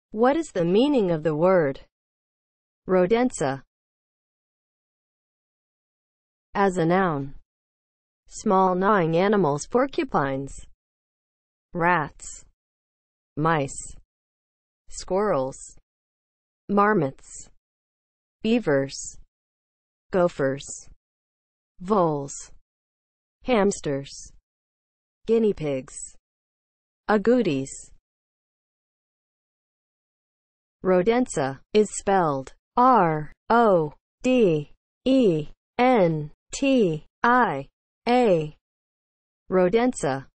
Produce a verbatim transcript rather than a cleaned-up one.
What is the meaning of the word rodentia as a noun? Small gnawing animals, porcupines, rats, mice, squirrels, marmots, beavers, gophers, voles, hamsters, guinea pigs, agoutis. Rodentia is spelled R O D E N T I A. Rodentia